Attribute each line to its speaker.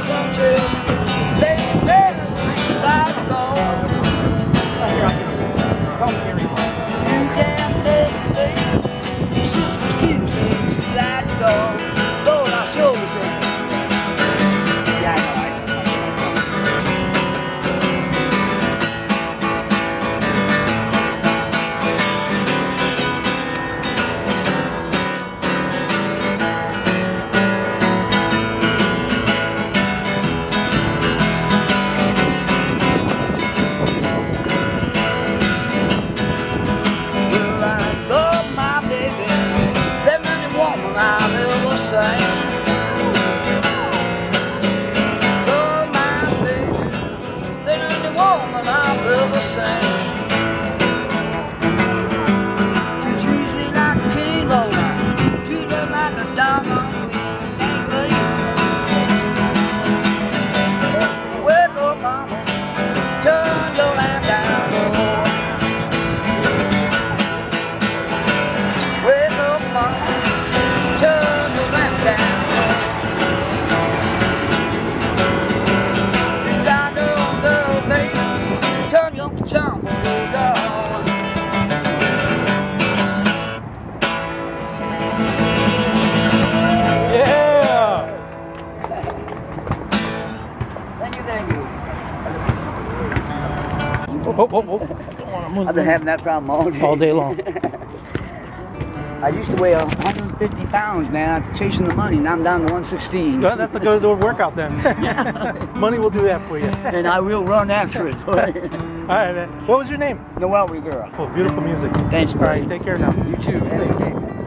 Speaker 1: I've been having that problem all day long. I used to weigh 150 pounds, man, chasing the money. Now I'm down to 116.
Speaker 2: Well, that's a good workout then. Money will do that for you.
Speaker 1: And I will run after it.
Speaker 2: All right, man. What was your name?
Speaker 1: Noel Rivera.
Speaker 2: Oh, beautiful music.
Speaker 1: Thanks, buddy.
Speaker 2: All right, take care now.
Speaker 1: You too.